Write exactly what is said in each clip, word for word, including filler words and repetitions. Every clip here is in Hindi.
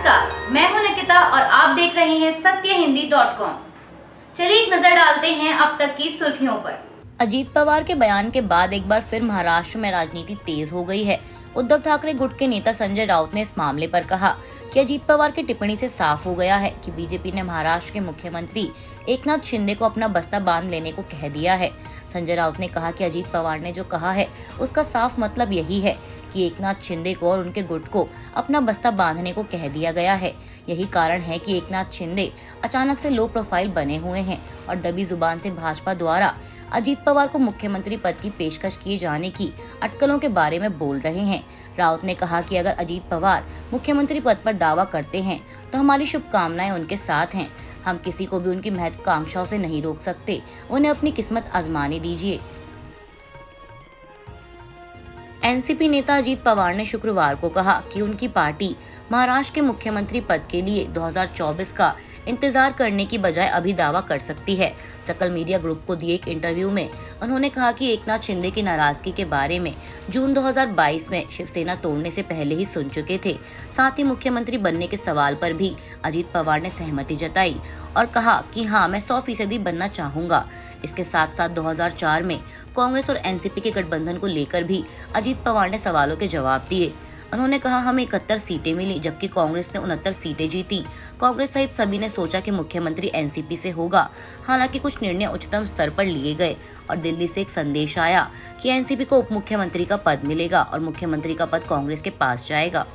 नमस्कार, मैं हूं निकिता और आप देख रहे हैं सत्य हिंदी डॉट कॉम। चलिए एक नजर डालते हैं अब तक की सुर्खियों पर। अजीत पवार के बयान के बाद एक बार फिर महाराष्ट्र में राजनीति तेज हो गई है। उद्धव ठाकरे गुट के नेता संजय राउत ने इस मामले पर कहा कि अजीत पवार की टिप्पणी से साफ हो गया है कि बीजेपी ने महाराष्ट्र के मुख्यमंत्री एकनाथ शिंदे को अपना बस्ता बांध लेने को कह दिया है। संजय राउत ने कहा कि अजीत पवार ने जो कहा है उसका साफ मतलब यही है कि एकनाथ शिंदे को और उनके गुट को अपना बस्ता बांधने को कह दिया गया है। यही कारण है कि एकनाथ शिंदे अचानक से लो प्रोफाइल बने हुए हैं और दबी जुबान से भाजपा द्वारा अजीत पवार को मुख्यमंत्री पद की पेशकश किए जाने की अटकलों के बारे में बोल रहे हैं। राउत ने कहा कि अगर अजीत पवार मुख्यमंत्री पद पर दावा करते हैं तो हमारी शुभकामनाएं उनके साथ हैं। हम किसी को भी उनकी महत्वाकांक्षाओं से नहीं रोक सकते, उन्हें अपनी किस्मत आजमाने दीजिए। एनसीपी नेता अजीत पवार ने शुक्रवार को कहा कि उनकी पार्टी महाराष्ट्र के मुख्यमंत्री पद के लिए दो हज़ार चौबीस का इंतजार करने की बजाय अभी दावा कर सकती है। सकल मीडिया ग्रुप को दिए एक इंटरव्यू में उन्होंने कहा कि एकनाथ शिंदे की नाराजगी के बारे में जून दो हज़ार बाईस में शिवसेना तोड़ने से पहले ही सुन चुके थे। साथ ही मुख्यमंत्री बनने के सवाल पर भी अजीत पवार ने सहमति जताई और कहा कि हाँ, मैं सौ फीसदी बनना चाहूंगा। इसके साथ साथ दो हज़ार चार में कांग्रेस और एनसीपी के गठबंधन को लेकर भी अजीत पवार ने सवालों के जवाब दिए। उन्होंने कहा, हमें इकहत्तर सीटें मिली जबकि कांग्रेस ने उनहत्तर सीटें जीती। कांग्रेस सहित सभी ने सोचा कि मुख्यमंत्री एनसीपी से होगा। हालांकि कुछ निर्णय उच्चतम स्तर पर लिए गए और दिल्ली से एक संदेश आया कि एनसीपी को उप मुख्यमंत्री का पद मिलेगा और मुख्यमंत्री का पद कांग्रेस के पास जाएगा।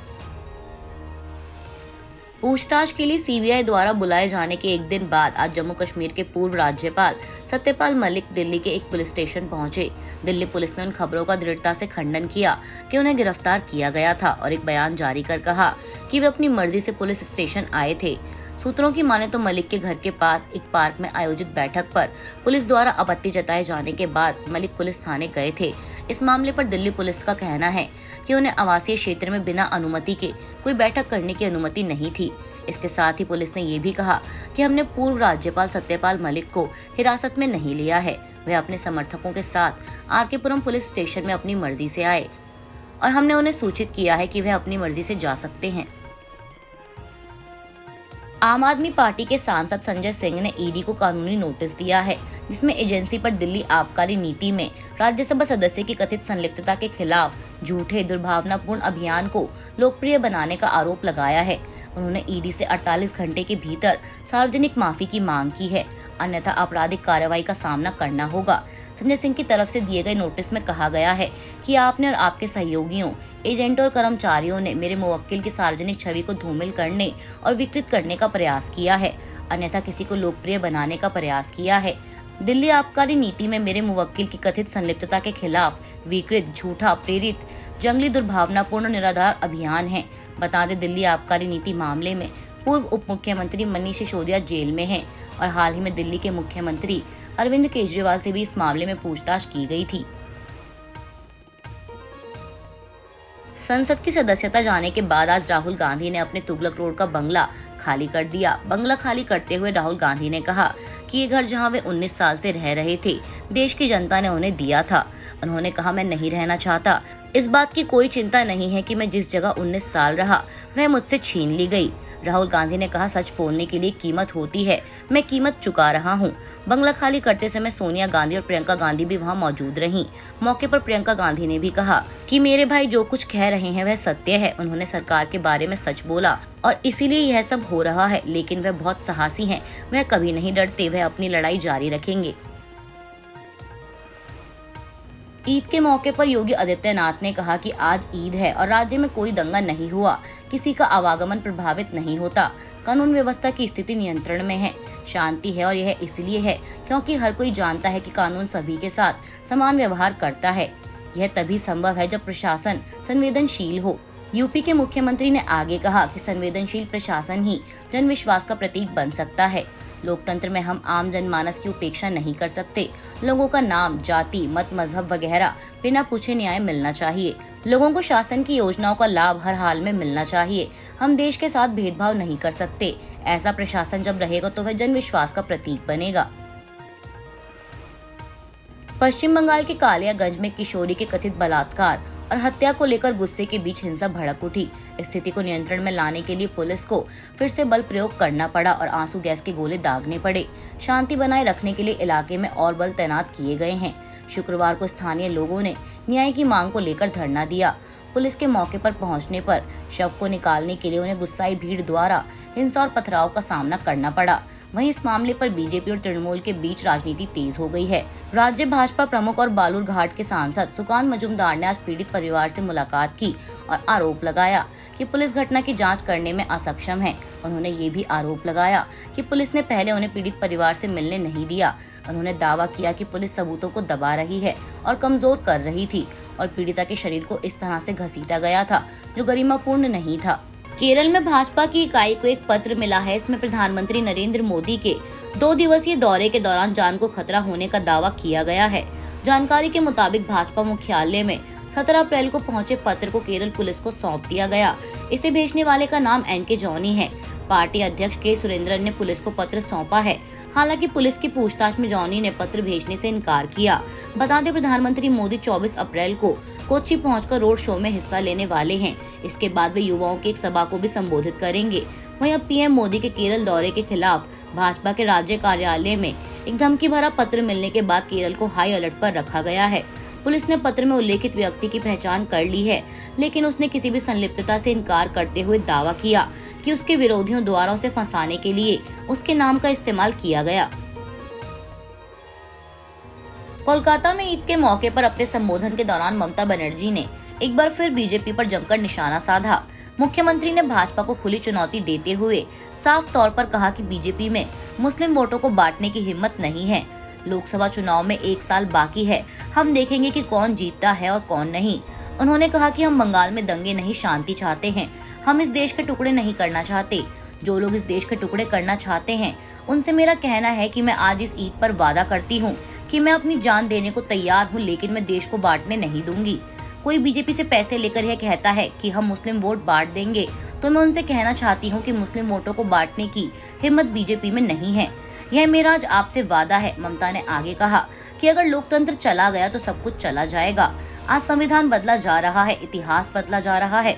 पूछताछ के लिए सीबीआई द्वारा बुलाए जाने के एक दिन बाद आज जम्मू कश्मीर के पूर्व राज्यपाल सत्यपाल मलिक दिल्ली के एक पुलिस स्टेशन पहुंचे। दिल्ली पुलिस ने उन खबरों का दृढ़ता से खंडन किया कि उन्हें गिरफ्तार किया गया था और एक बयान जारी कर कहा कि वे अपनी मर्जी से पुलिस स्टेशन आए थे। सूत्रों की माने तो मलिक के घर के पास एक पार्क में आयोजित बैठक पर पुलिस द्वारा आपत्ति जताए जाने के बाद मलिक पुलिस थाने गए थे। इस मामले पर दिल्ली पुलिस का कहना है कि उन्हें आवासीय क्षेत्र में बिना अनुमति के कोई बैठक करने की अनुमति नहीं थी। इसके साथ ही पुलिस ने ये भी कहा कि हमने पूर्व राज्यपाल सत्यपाल मलिक को हिरासत में नहीं लिया है। वे अपने समर्थकों के साथ आरके पुरम पुलिस स्टेशन में अपनी मर्जी से आए और हमने उन्हें सूचित किया है कि वे अपनी मर्जी से जा सकते हैं। आम आदमी पार्टी के सांसद संजय सिंह ने ईडी को कानूनी नोटिस दिया है, जिसमें एजेंसी पर दिल्ली आबकारी नीति में राज्यसभा सदस्य की कथित संलिप्तता के खिलाफ झूठे दुर्भावनापूर्ण अभियान को लोकप्रिय बनाने का आरोप लगाया है। उन्होंने ईडी से अड़तालीस घंटे के भीतर सार्वजनिक माफी की मांग की है, अन्यथा आपराधिक कार्रवाई का सामना करना होगा। संजय सिंह की तरफ से दिए गए नोटिस में कहा गया है कि आपने और आपके सहयोगियों, एजेंटों और कर्मचारियों ने मेरे मुवक्किल की सार्वजनिक छवि को धूमिल करने और विकृत करने का प्रयास किया है, अन्यथा किसी को लोकप्रिय बनाने का प्रयास किया है। दिल्ली आबकारी नीति में मेरे मुवक्किल की कथित संलिप्तता के खिलाफ विकृत, झूठा, प्रेरित, जंगली, दुर्भावनापूर्ण, निराधार अभियान है। बता दें, दिल्ली आबकारी नीति मामले में पूर्व उप मुख्यमंत्री मनीष सिसोदिया जेल में हैं और हाल ही में दिल्ली के मुख्यमंत्री अरविंद केजरीवाल से भी इस मामले में पूछताछ की गई थी। संसद की सदस्यता जाने के बाद आज राहुल गांधी ने अपने तुगलक रोड का बंगला खाली कर दिया। बंगला खाली करते हुए राहुल गांधी ने कहा कि ये घर जहां वे उन्नीस साल से रह रहे थे, देश की जनता ने उन्हें दिया था। उन्होंने कहा, मैं नहीं रहना चाहता। इस बात की कोई चिंता नहीं है कि मैं जिस जगह उन्नीस साल रहा वह मुझसे छीन ली गई। राहुल गांधी ने कहा, सच बोलने के लिए कीमत होती है, मैं कीमत चुका रहा हूं। बंगला खाली करते समय सोनिया गांधी और प्रियंका गांधी भी वहां मौजूद रहीं। मौके पर प्रियंका गांधी ने भी कहा कि मेरे भाई जो कुछ कह रहे हैं वह सत्य है। उन्होंने सरकार के बारे में सच बोला और इसीलिए यह सब हो रहा है, लेकिन वह बहुत साहसी हैं, वह कभी नहीं डरते, वह अपनी लड़ाई जारी रखेंगे। ईद के मौके पर योगी आदित्यनाथ ने कहा कि आज ईद है और राज्य में कोई दंगा नहीं हुआ, किसी का आवागमन प्रभावित नहीं होता, कानून व्यवस्था की स्थिति नियंत्रण में है, शांति है और यह इसलिए है क्योंकि हर कोई जानता है कि कानून सभी के साथ समान व्यवहार करता है। यह तभी संभव है जब प्रशासन संवेदनशील हो। यूपी के मुख्यमंत्री ने आगे कहा कि संवेदनशील प्रशासन ही जन विश्वास का प्रतीक बन सकता है। लोकतंत्र में हम आम जनमानस की उपेक्षा नहीं कर सकते। लोगों का नाम, जाति, मत, मजहब वगैरह बिना पूछे न्याय मिलना चाहिए। लोगों को शासन की योजनाओं का लाभ हर हाल में मिलना चाहिए। हम देश के साथ भेदभाव नहीं कर सकते। ऐसा प्रशासन जब रहेगा तो वह जन विश्वास का प्रतीक बनेगा। पश्चिम बंगाल के कालियागंज में किशोरी के कथित बलात्कार और हत्या को लेकर गुस्से के बीच हिंसा भड़क उठी। स्थिति को नियंत्रण में लाने के लिए पुलिस को फिर से बल प्रयोग करना पड़ा और आंसू गैस के गोले दागने पड़े। शांति बनाए रखने के लिए इलाके में और बल तैनात किए गए हैं। शुक्रवार को स्थानीय लोगों ने न्याय की मांग को लेकर धरना दिया। पुलिस के मौके पर पहुंचने पर शव को निकालने के लिए उन्हें गुस्साई भीड़ द्वारा हिंसा और पथराव का सामना करना पड़ा। वहीं इस मामले पर बीजेपी और तृणमूल के बीच राजनीति तेज हो गई है। राज्य भाजपा प्रमुख और बालूर घाट के सांसद सुकांत मजूमदार ने आज पीड़ित परिवार से मुलाकात की और आरोप लगाया कि पुलिस घटना की जांच करने में असक्षम है। उन्होंने ये भी आरोप लगाया कि पुलिस ने पहले उन्हें पीड़ित परिवार से मिलने नहीं दिया। उन्होंने दावा किया कि पुलिस सबूतों को दबा रही है और कमजोर कर रही थी और पीड़िता के शरीर को इस तरह से घसीटा गया था जो गरिमापूर्ण नहीं था। केरल में भाजपा की इकाई को एक पत्र मिला है। इसमें प्रधानमंत्री नरेंद्र मोदी के दो दिवसीय दौरे के दौरान जान को खतरा होने का दावा किया गया है। जानकारी के मुताबिक भाजपा मुख्यालय में सत्रह अप्रैल को पहुंचे पत्र को केरल पुलिस को सौंप दिया गया। इसे भेजने वाले का नाम एन के जॉनी है। पार्टी अध्यक्ष के सुरेंद्रन ने पुलिस को पत्र सौंपा है। हालांकि पुलिस की पूछताछ में जॉनी ने पत्र भेजने से इनकार किया। बता दें, प्रधानमंत्री मोदी चौबीस अप्रैल को कोच्चि पहुंचकर रोड शो में हिस्सा लेने वाले हैं। इसके बाद वे युवाओं की एक सभा को भी संबोधित करेंगे। वहीं अब पीएम मोदी के केरल दौरे के खिलाफ भाजपा के राज्य कार्यालय में एक धमकी भरा पत्र मिलने के बाद केरल को हाई अलर्ट पर रखा गया है। पुलिस ने पत्र में उल्लेखित व्यक्ति की पहचान कर ली है, लेकिन उसने किसी भी संलिप्तता से इनकार करते हुए दावा किया कि उसके विरोधियों द्वारा उसे फंसाने के लिए उसके नाम का इस्तेमाल किया गया। कोलकाता में ईद के मौके पर अपने संबोधन के दौरान ममता बनर्जी ने एक बार फिर बीजेपी पर जमकर निशाना साधा। मुख्यमंत्री ने भाजपा को खुली चुनौती देते हुए साफ तौर पर कहा कि बीजेपी में मुस्लिम वोटों को बांटने की हिम्मत नहीं है। लोकसभा चुनाव में एक साल बाकी है, हम देखेंगे कि कौन जीतता है और कौन नहीं। उन्होंने कहा कि हम बंगाल में दंगे नहीं, शांति चाहते हैं। हम इस देश के टुकड़े नहीं करना चाहते। जो लोग इस देश के टुकड़े करना चाहते हैं उनसे मेरा कहना है कि मैं आज इस ईद पर वादा करती हूँ कि मैं अपनी जान देने को तैयार हूँ, लेकिन मैं देश को बांटने नहीं दूंगी। कोई बीजेपी से पैसे लेकर यह कहता है कि हम मुस्लिम वोट बांट देंगे, तो मैं उनसे कहना चाहती हूँ कि मुस्लिम वोटों को बांटने की हिम्मत बीजेपी में नहीं है। यह मेरा आज आपसे वादा है। ममता ने आगे कहा कि अगर लोकतंत्र चला गया तो सब कुछ चला जाएगा। आज संविधान बदला जा रहा है, इतिहास बदला जा रहा है।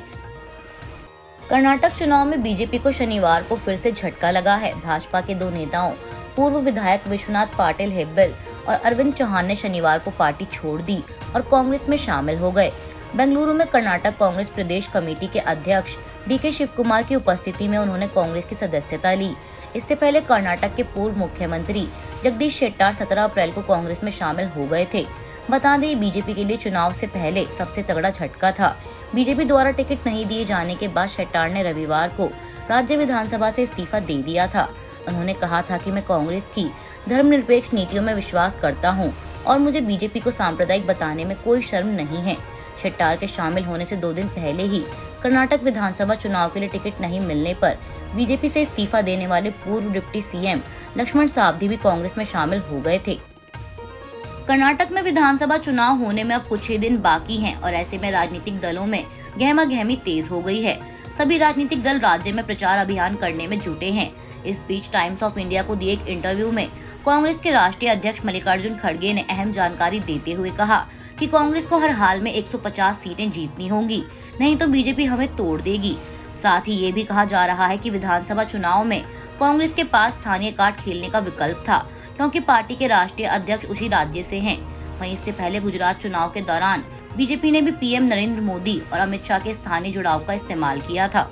कर्नाटक चुनाव में बीजेपी को शनिवार को फिर से झटका लगा है। भाजपा के दो नेताओं, पूर्व विधायक विश्वनाथ पाटिल हेब्बल और अरविंद चौहान ने शनिवार को पार्टी छोड़ दी और कांग्रेस में शामिल हो गए। बेंगलुरु में कर्नाटक कांग्रेस प्रदेश कमेटी के अध्यक्ष डी के शिव कुमार की उपस्थिति में उन्होंने कांग्रेस की सदस्यता ली। इससे पहले कर्नाटक के पूर्व मुख्यमंत्री जगदीश शेट्टार सत्रह अप्रैल को कांग्रेस में शामिल हो गए थे। बता दें, बीजेपी के लिए चुनाव से पहले सबसे तगड़ा झटका था। बीजेपी द्वारा टिकट नहीं दिए जाने के बाद शेट्टार ने रविवार को राज्य विधानसभा से इस्तीफा दे दिया था। उन्होंने कहा था कि मैं कांग्रेस की धर्मनिरपेक्ष नीतियों में विश्वास करता हूं और मुझे बीजेपी को सांप्रदायिक बताने में कोई शर्म नहीं है। शेट्टार के शामिल होने से दो दिन पहले ही कर्नाटक विधानसभा चुनाव के लिए टिकट नहीं मिलने पर बीजेपी से इस्तीफा देने वाले पूर्व डिप्टी सीएम लक्ष्मण सावदी भी कांग्रेस में शामिल हो गए थे। कर्नाटक में विधानसभा चुनाव होने में अब कुछ ही दिन बाकी हैं और ऐसे में राजनीतिक दलों में गहमा गहमी तेज हो गई है। सभी राजनीतिक दल राज्य में प्रचार अभियान करने में जुटे हैं। इस बीच टाइम्स ऑफ इंडिया को दिए एक इंटरव्यू में कांग्रेस के राष्ट्रीय अध्यक्ष मल्लिकार्जुन खड़गे ने अहम जानकारी देते हुए कहा कि कांग्रेस को हर हाल में एक सौ पचास सीटें जीतनी होंगी, नहीं तो बीजेपी हमें तोड़ देगी। साथ ही ये भी कहा जा रहा है कि विधानसभा चुनाव में कांग्रेस के पास स्थानीय कार्ड खेलने का विकल्प था, क्योंकि पार्टी के राष्ट्रीय अध्यक्ष उसी राज्य से हैं। वहीं इससे पहले गुजरात चुनाव के दौरान बीजेपी ने भी पीएम नरेंद्र मोदी और अमित शाह के स्थानीय जुड़ाव का इस्तेमाल किया था।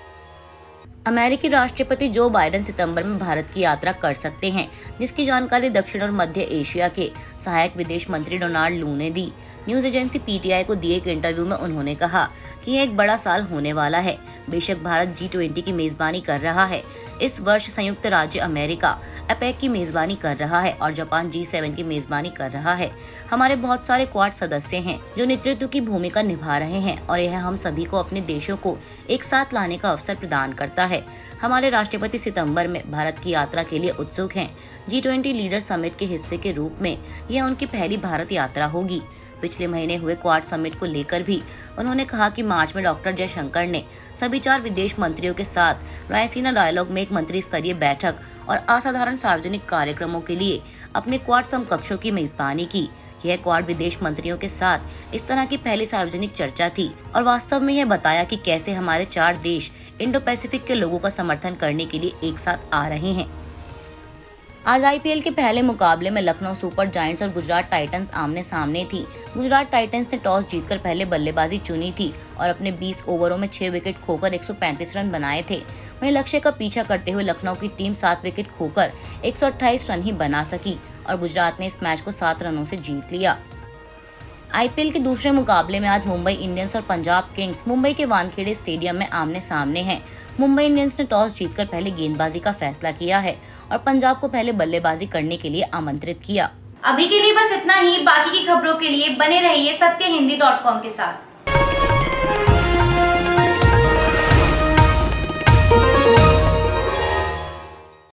अमेरिकी राष्ट्रपति जो बाइडेन सितंबर में भारत की यात्रा कर सकते हैं, जिसकी जानकारी दक्षिण और मध्य एशिया के सहायक विदेश मंत्री डोनाल्ड लू ने दी। न्यूज एजेंसी पीटीआई को दिए एक इंटरव्यू में उन्होंने कहा कि यह एक बड़ा साल होने वाला है। बेशक भारत जी ट्वेंटी की मेजबानी कर रहा है। इस वर्ष संयुक्त राज्य अमेरिका एपेक की मेजबानी कर रहा है और जापान जी सेवन की मेजबानी कर रहा है। हमारे बहुत सारे क्वाड सदस्य हैं जो नेतृत्व की भूमिका निभा रहे हैं और यह हम सभी को अपने देशों को एक साथ लाने का अवसर प्रदान करता है। हमारे राष्ट्रपति सितंबर में भारत की यात्रा के लिए उत्सुक हैं। जी ट्वेंटी लीडर समिट के हिस्से के रूप में यह उनकी पहली भारत यात्रा होगी। पिछले महीने हुए क्वाड समिट को लेकर भी उन्होंने कहा कि मार्च में डॉक्टर जयशंकर ने सभी चार विदेश मंत्रियों के साथ रायसीना डायलॉग में एक मंत्री स्तरीय बैठक और असाधारण सार्वजनिक कार्यक्रमों के लिए अपने क्वाड समकक्षों की मेजबानी की। यह क्वाड विदेश मंत्रियों के साथ इस तरह की पहली सार्वजनिक चर्चा थी और वास्तव में यह बताया कि कैसे हमारे चार देश इंडो पैसिफिक के लोगों का समर्थन करने के लिए एक साथ आ रहे हैं। आज आईपीएल के पहले मुकाबले में लखनऊ सुपर जायंट्स और गुजरात टाइटंस आमने सामने थी। गुजरात टाइटंस ने टॉस जीतकर पहले बल्लेबाजी चुनी थी और अपने बीस ओवरों में छह विकेट खोकर एक सौ पैंतीस रन बनाए थे। वहीं लक्ष्य का पीछा करते हुए लखनऊ की टीम सात विकेट खोकर एक सौ अट्ठाईस रन ही बना सकी और गुजरात ने इस मैच को सात रनों से जीत लिया। आईपीएल के दूसरे मुकाबले में आज मुंबई इंडियंस और पंजाब किंग्स मुंबई के वानखेड़े स्टेडियम में आमने सामने हैं। मुंबई इंडियंस ने टॉस जीतकर पहले गेंदबाजी का फैसला किया है और पंजाब को पहले बल्लेबाजी करने के लिए आमंत्रित किया। अभी के लिए बस इतना ही। बाकी की खबरों के लिए बने रहिए सत्य हिंदी डॉट कॉम के साथ।